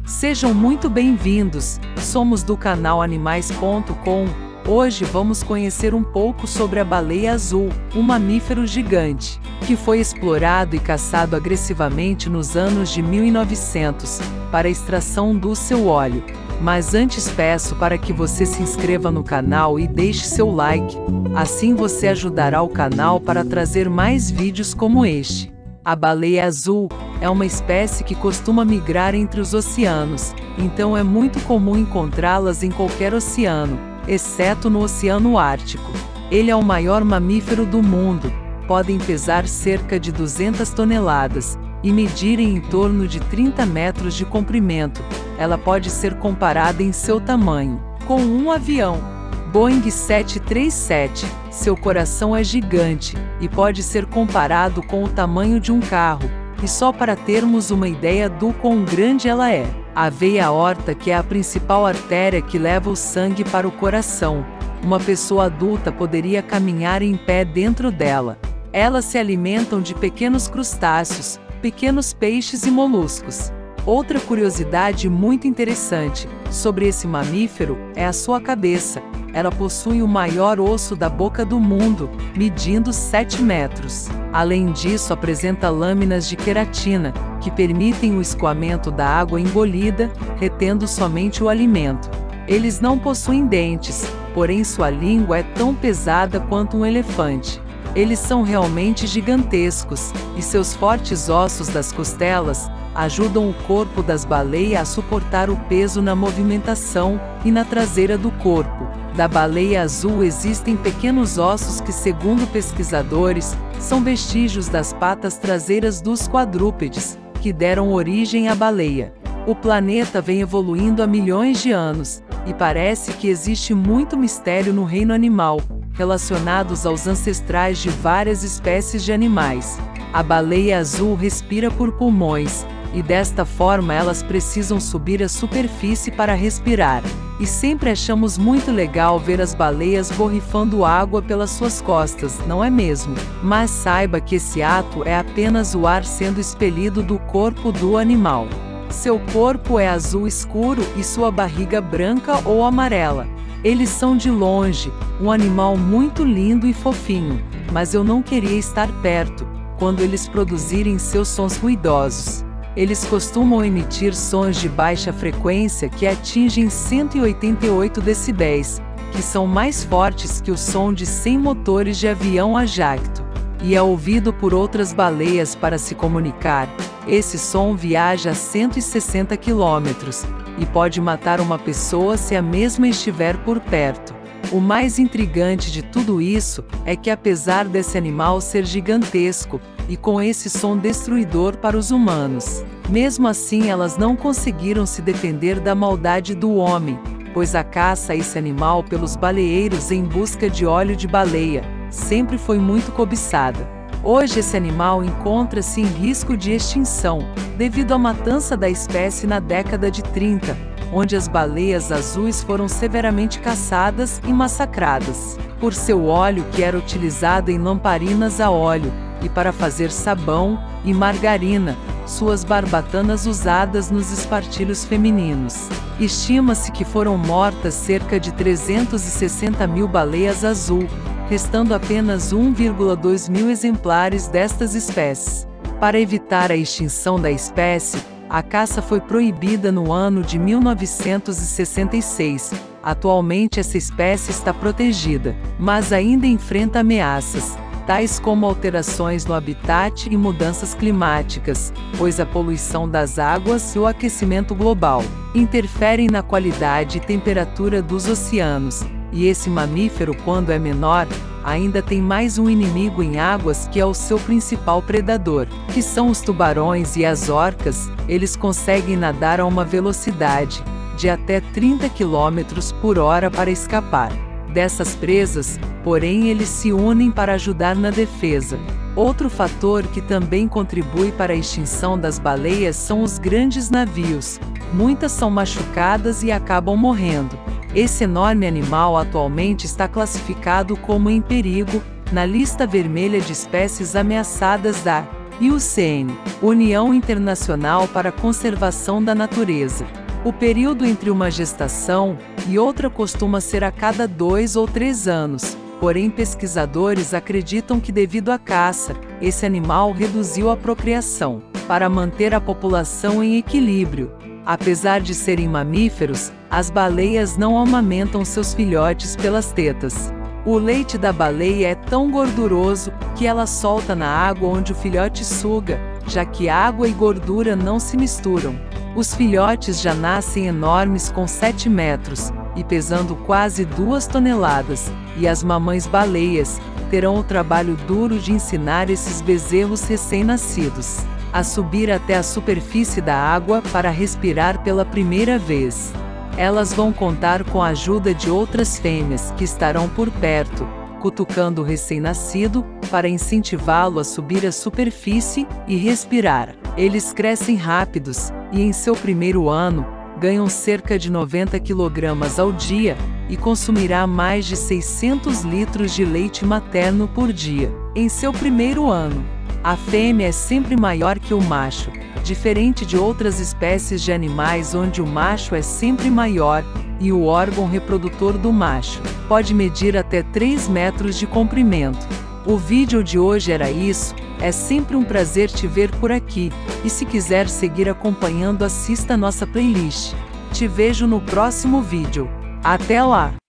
Sejam muito bem-vindos, somos do canal Animais.com. Hoje vamos conhecer um pouco sobre a baleia azul, um mamífero gigante, que foi explorado e caçado agressivamente nos anos de 1900, para a extração do seu óleo. Mas antes peço para que você se inscreva no canal e deixe seu like, assim você ajudará o canal para trazer mais vídeos como este. A baleia azul é uma espécie que costuma migrar entre os oceanos, então é muito comum encontrá-las em qualquer oceano, exceto no Oceano Ártico. Ele é o maior mamífero do mundo, podem pesar cerca de 200 toneladas e medirem em torno de 30 metros de comprimento. Ela pode ser comparada em seu tamanho com um avião Boeing 737, seu coração é gigante e pode ser comparado com o tamanho de um carro. E só para termos uma ideia do quão grande ela é, a veia aorta, que é a principal artéria que leva o sangue para o coração. Uma pessoa adulta poderia caminhar em pé dentro dela. Elas se alimentam de pequenos crustáceos, pequenos peixes e moluscos. Outra curiosidade muito interessante sobre esse mamífero é a sua cabeça. Ela possui o maior osso da boca do mundo, medindo 7 metros. Além disso, apresenta lâminas de queratina, que permitem o escoamento da água engolida, retendo somente o alimento. Eles não possuem dentes, porém sua língua é tão pesada quanto um elefante. Eles são realmente gigantescos, e seus fortes ossos das costelas ajudam o corpo das baleias a suportar o peso na movimentação e na traseira do corpo. Da baleia azul existem pequenos ossos que, segundo pesquisadores, são vestígios das patas traseiras dos quadrúpedes, que deram origem à baleia. O planeta vem evoluindo há milhões de anos, e parece que existe muito mistério no reino animal, relacionados aos ancestrais de várias espécies de animais. A baleia azul respira por pulmões, e desta forma elas precisam subir à superfície para respirar. E sempre achamos muito legal ver as baleias borrifando água pelas suas costas, não é mesmo? Mas saiba que esse ato é apenas o ar sendo expelido do corpo do animal. Seu corpo é azul escuro e sua barriga branca ou amarela. Eles são de longe um animal muito lindo e fofinho, mas eu não queria estar perto quando eles produzirem seus sons ruidosos. Eles costumam emitir sons de baixa frequência que atingem 188 decibéis, que são mais fortes que o som de 100 motores de avião a jacto. E é ouvido por outras baleias para se comunicar. Esse som viaja a 160 quilômetros e pode matar uma pessoa se a mesma estiver por perto. O mais intrigante de tudo isso é que, apesar desse animal ser gigantesco e com esse som destruidor para os humanos, mesmo assim elas não conseguiram se defender da maldade do homem, pois a caça a esse animal pelos baleeiros em busca de óleo de baleia sempre foi muito cobiçada. Hoje esse animal encontra-se em risco de extinção, devido à matança da espécie na década de 30, onde as baleias azuis foram severamente caçadas e massacradas. Por seu óleo, que era utilizado em lamparinas a óleo, e para fazer sabão e margarina, suas barbatanas usadas nos espartilhos femininos. Estima-se que foram mortas cerca de 360 mil baleias azul, restando apenas 1,2 mil exemplares destas espécies. Para evitar a extinção da espécie, a caça foi proibida no ano de 1966. Atualmente essa espécie está protegida, mas ainda enfrenta ameaças, tais como alterações no habitat e mudanças climáticas, pois a poluição das águas e o aquecimento global interferem na qualidade e temperatura dos oceanos. E esse mamífero, quando é menor, ainda tem mais um inimigo em águas, que é o seu principal predador, que são os tubarões e as orcas. Eles conseguem nadar a uma velocidade de até 30 km por hora para escapar dessas presas, porém eles se unem para ajudar na defesa. Outro fator que também contribui para a extinção das baleias são os grandes navios. Muitas são machucadas e acabam morrendo. Esse enorme animal atualmente está classificado como em perigo na lista vermelha de espécies ameaçadas da IUCN, União Internacional para a Conservação da Natureza. O período entre uma gestação e outra costuma ser a cada 2 ou 3 anos, porém pesquisadores acreditam que devido à caça, esse animal reduziu a procriação, para manter a população em equilíbrio. Apesar de serem mamíferos, as baleias não amamentam seus filhotes pelas tetas. O leite da baleia é tão gorduroso que ela solta na água onde o filhote suga, já que água e gordura não se misturam. Os filhotes já nascem enormes com 7 metros e pesando quase 2 toneladas, e as mamães baleias terão o trabalho duro de ensinar esses bezerros recém-nascidos a subir até a superfície da água para respirar pela primeira vez. Elas vão contar com a ajuda de outras fêmeas que estarão por perto, cutucando o recém-nascido para incentivá-lo a subir à superfície e respirar. Eles crescem rápidos e, em seu primeiro ano, ganham cerca de 90 kg ao dia e consumirá mais de 600 litros de leite materno por dia. Em seu primeiro ano, a fêmea é sempre maior que o macho, diferente de outras espécies de animais onde o macho é sempre maior e o órgão reprodutor do macho pode medir até 3 metros de comprimento. O vídeo de hoje era isso, é sempre um prazer te ver por aqui, e se quiser seguir acompanhando, assista nossa playlist. Te vejo no próximo vídeo. Até lá!